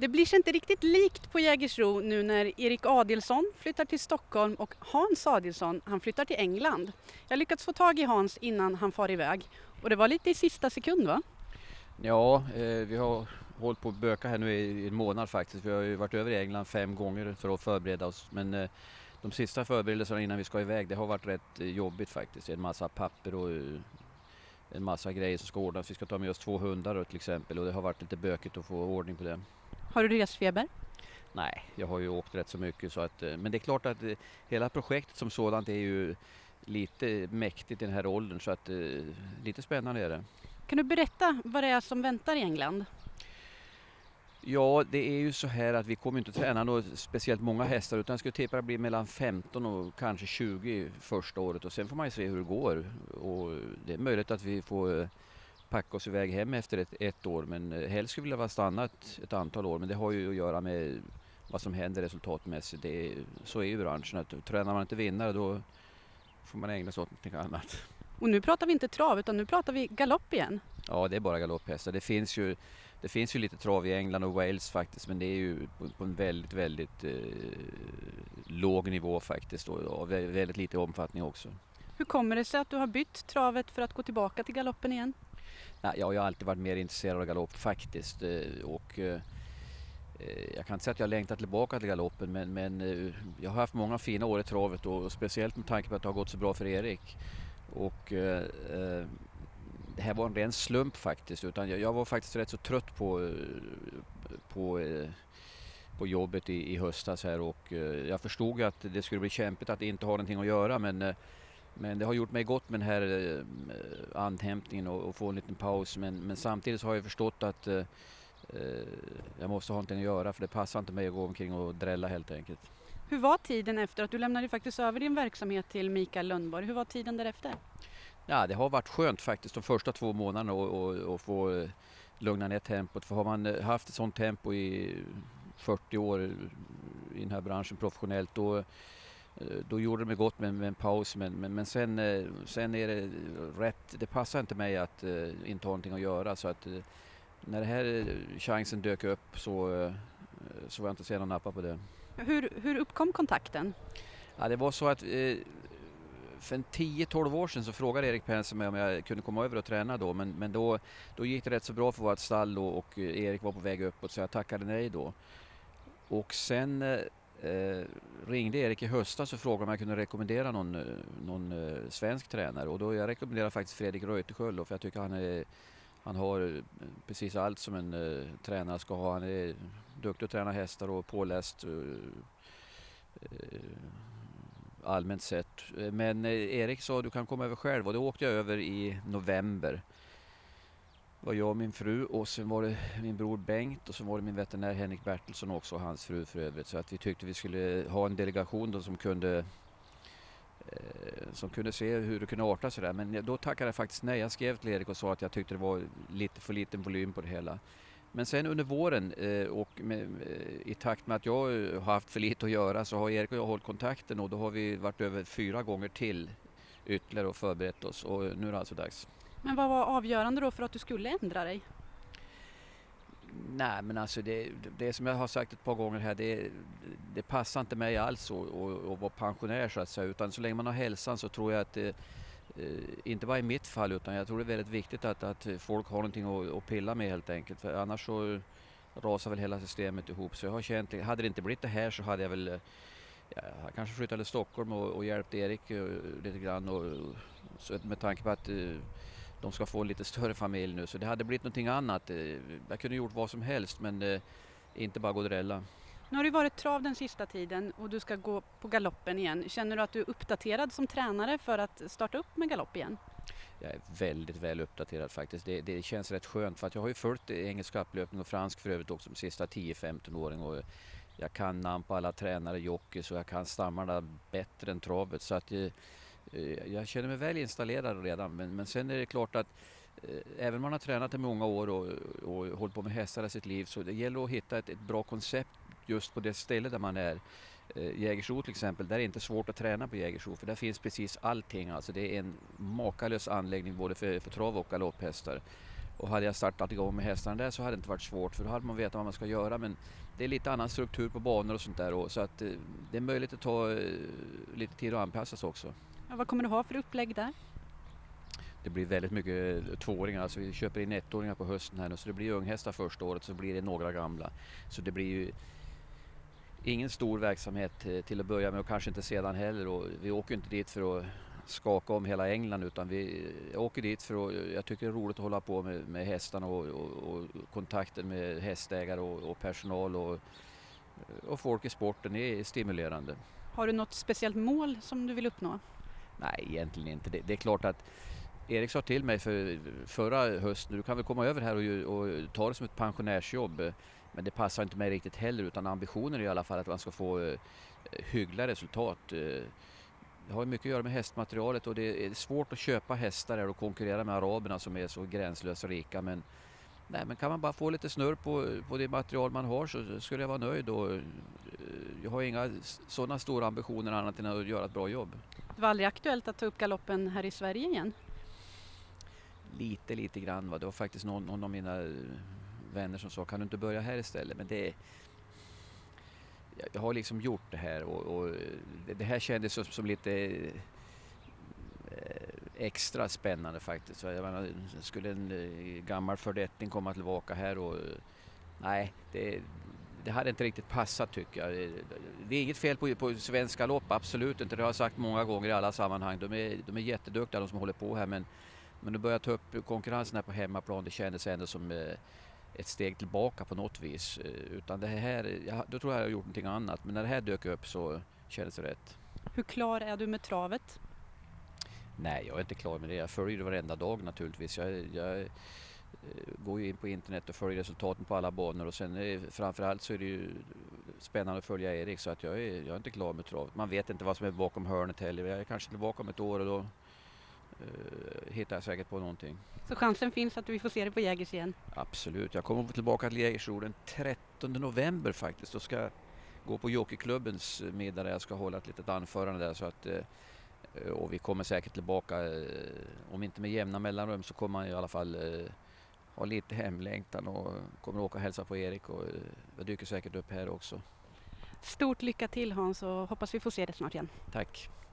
Det blir sig inte riktigt likt på Jägersro nu när Erik Adilsson flyttar till Stockholm och Hans Adilsson han flyttar till England. Jag har lyckats få tag i Hans innan han far iväg och det var lite i sista sekund va? Ja, vi har hållit på att böka här nu i en månad faktiskt. Vi har ju varit över i England 5 gånger för att förbereda oss. Men de sista förberedelserna innan vi ska iväg, det har varit rätt jobbigt faktiskt. En massa papper och en massa grejer som ska ordnas. Vi ska ta med oss 2 hundar då, till exempel, och det har varit lite bökigt att få ordning på det. Har du resfeber? Nej, jag har ju åkt rätt så mycket så att, men det är klart att hela projektet som sådant är ju lite mäktigt i den här åldern så att lite spännande är det. Kan du berätta vad det är som väntar i England? Ja, det är ju så här att vi kommer inte träna något speciellt många hästar utan jag skulle tippa att det blir mellan 15 och kanske 20 första året och sen får man ju se hur det går. Och det är möjligt att vi får packa oss iväg hem efter ett år men helst skulle vi vilja stanna ett antal år men det har ju att göra med vad som händer resultatmässigt. Så är ju branschen att tränar man inte vinnare då får man ägna sig åt något annat. Och nu pratar vi inte trav utan nu pratar vi galopp igen. Ja, det är bara galopphästar. Det finns ju lite trav i England och Wales faktiskt men det är ju på en väldigt låg nivå faktiskt och väldigt lite omfattning också. Hur kommer det sig att du har bytt travet för att gå tillbaka till galoppen igen? Nej, jag har ju alltid varit mer intresserad av galopp faktiskt och jag kan inte säga att jag längtar tillbaka till galoppen men jag har haft många fina år i travet och speciellt med tanke på att det har gått så bra för Erik. Och det här var en ren slump faktiskt utan jag var faktiskt rätt så trött på jobbet i höstas här och jag förstod att det skulle bli kämpigt att inte ha någonting att göra men det har gjort mig gott med den här andhämtningen och få en liten paus men samtidigt så har jag förstått att jag måste ha någonting att göra för det passar inte mig att gå omkring och drälla helt enkelt. Hur var tiden efter att du lämnade faktiskt över din verksamhet till Mikael Lundborg? Hur var tiden därefter? Ja, det har varit skönt faktiskt de första 2 månaderna och få lugna ner tempot. För har man haft ett sånt tempo i 40 år i den här branschen professionellt då gjorde det mig gott med en paus. Men sen är det rätt, det passar inte mig att inte ha någonting att göra. Så att när den här chansen dök upp så var jag inte sen att nappa på det. Hur uppkom kontakten? Ja, det var så att för 10-12 år sedan så frågade Erik Penser mig om jag kunde komma över och träna då. Men då gick det rätt så bra för vårt stall och Erik var på väg uppåt så jag tackade nej då. Och sen ringde Erik i höstas och frågade om jag kunde rekommendera någon svensk tränare. Och då jag rekommenderade faktiskt Fredrik Reuterskiöld för jag tycker han har precis allt som en tränare ska ha. Han är duktig att träna hästar och påläst allmänt sett. Men Erik sa du kan komma över själv och då åkte jag över i november. Det var jag och min fru och sen var det min bror Bengt och så var det min veterinär Henrik Bertilsson också och hans fru för övrigt. Så att vi tyckte vi skulle ha en delegation då som kunde se hur det kunde arta sig där. Men då tackade jag faktiskt nej. Jag skrev till Erik och sa att jag tyckte det var lite för liten volym på det hela. Men sen under våren i takt med att jag har haft för lite att göra så har Erik och jag hållit kontakten och då har vi varit över 4 gånger till ytterligare och förberett oss och nu är det alltså dags. Men vad var avgörande då för att du skulle ändra dig? Nej men alltså det som jag har sagt ett par gånger här det passar inte mig alls att vara pensionär så att säga utan så länge man har hälsan så tror jag att inte bara i mitt fall utan jag tror det är väldigt viktigt att folk har någonting att pilla med helt enkelt för annars så rasar väl hela systemet ihop så jag har känt, hade det inte blivit det här så hade jag väl jag kanske flyttat till Stockholm och hjälpt Erik lite grann och så med tanke på att de ska få en lite större familj nu så det hade blivit någonting annat. Jag kunde gjort vad som helst men inte bara gå och drälla. Nu har du varit trav den sista tiden och du ska gå på galoppen igen. Känner du att du är uppdaterad som tränare för att starta upp med galopp igen? Jag är väldigt väl uppdaterad faktiskt. Det känns rätt skönt för att jag har ju följt engelsk upplöpning och fransk för övrigt också de sista 10-15 åren och jag kan namn på alla tränare, jockeys och jag kan stammarna bättre än travet så att jag känner mig väl installerad redan men sen är det klart att även om man har tränat i många år och hållit på med hästar i sitt liv så det gäller att hitta ett bra koncept just på det ställe där man är. Jägersro till exempel, där är det inte svårt att träna på Jägersro för där finns precis allting. Alltså det är en makalös anläggning både för trav och galopphästar. Och hade jag startat igång med hästarna där så hade det inte varit svårt, för då hade man vetat vad man ska göra. Men det är lite annan struktur på banor och sånt där, och så att det är möjligt att ta lite tid att anpassas också. Ja, vad kommer du ha för upplägg där? Det blir väldigt mycket tvååringar, alltså vi köper in ettåringar på hösten här nu, så det blir unghästar första året, så blir det några gamla. Så det blir ju ingen stor verksamhet till att börja med, och kanske inte sedan heller. Och vi åker inte dit för att skaka om hela England, utan vi åker dit för att, jag tycker det är roligt att hålla på med hästarna och kontakten med hästägare och personal och folk i sporten är stimulerande. Har du något speciellt mål som du vill uppnå? Nej, egentligen inte. Det är klart att Erik sa till mig förra hösten, du kan väl komma över här och ta det som ett pensionärsjobb. Men det passar inte mig riktigt heller, utan ambitionen är i alla fall att man ska få hyggliga resultat. Det har mycket att göra med hästmaterialet, och det är svårt att köpa hästar och konkurrera med araberna som är så gränslöst rika. Men kan man bara få lite snurr på det material man har, så skulle jag vara nöjd. Och jag har inga sådana stora ambitioner annat än att göra ett bra jobb. Det var aldrig aktuellt att ta upp galoppen här i Sverige igen? Lite grann. Va? Det var faktiskt någon av mina vänner som sa, kan du inte börja här istället? Men jag har liksom gjort det här, och det här kändes som lite extra spännande faktiskt. Så jag menar, skulle en gammal fördetting komma tillbaka här, och nej, det hade inte riktigt passat, tycker jag. Det är inget fel på svensk galopp, absolut inte. Det har jag sagt många gånger i alla sammanhang. De är jätteduktiga, de som håller på här, men att börja ta upp konkurrensen här på hemmaplan, det kändes ändå som ett steg tillbaka på något vis. Utan det här, då tror jag har gjort någonting annat. Men när det här dök upp så kändes det rätt. Hur klar är du med travet? Nej, jag är inte klar med det. Jag följer det varenda dag naturligtvis. Jag går ju in på internet och följer resultaten på alla banor. Och sen framförallt så är det ju spännande att följa Erik. Så att jag är inte klar med travet. Man vet inte vad som är bakom hörnet heller. Jag är kanske tillbaka om ett år, och då hittar jag säkert på någonting. Så chansen finns att vi får se det på Jägers igen? Absolut. Jag kommer tillbaka till Jägersro den 13 november faktiskt. Då ska jag gå på Jockeyklubbens middag där jag ska hålla ett litet anförande där. Så att, och vi kommer säkert tillbaka, om inte med jämna mellanrum, så kommer man i alla fall ha lite hemlängtan och kommer åka och hälsa på Erik, och jag dyker säkert upp här också. Stort lycka till, Hans, och hoppas vi får se det snart igen. Tack.